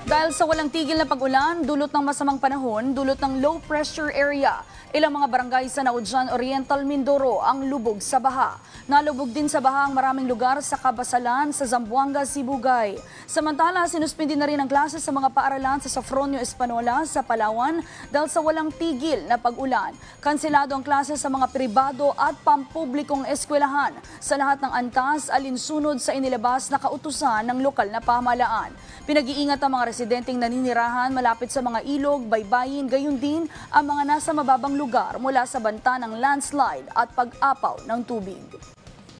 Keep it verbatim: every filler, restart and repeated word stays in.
Dahil sa walang tigil na pag-ulan, dulot ng masamang panahon, dulot ng low pressure area, ilang mga barangay sa Naujan Oriental, Mindoro ang lubog sa baha. Nalubog din sa baha ang maraming lugar sa Kabasalan, sa Zamboanga, Sibugay. Samantala, sinuspindi na rin ang klase sa mga paaralan sa Safronio Espanola sa Palawan dahil sa walang tigil na pag-ulan. Kanselado ang klase sa mga pribado at pampublikong eskwelahan sa lahat ng antas alinsunod sa inilabas na kautusan ng lokal na pamahalaan. Pinag-iingat ang mga residenteng naninirahan malapit sa mga ilog, baybayin, gayon din ang mga nasa mababang lugar mula sa banta ng landslide at pag-apaw ng tubig.